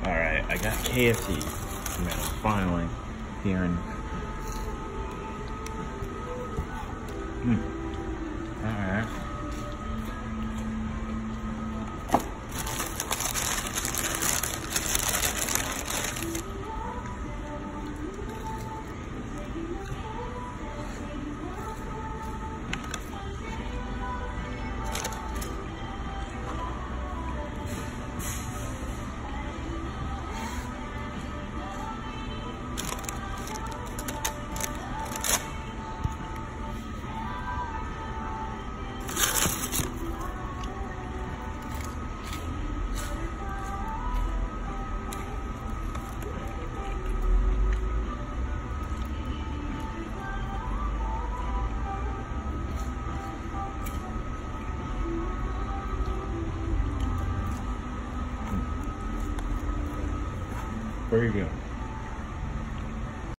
Alright, I got KFC. Man, finally here in. Alright. Very good.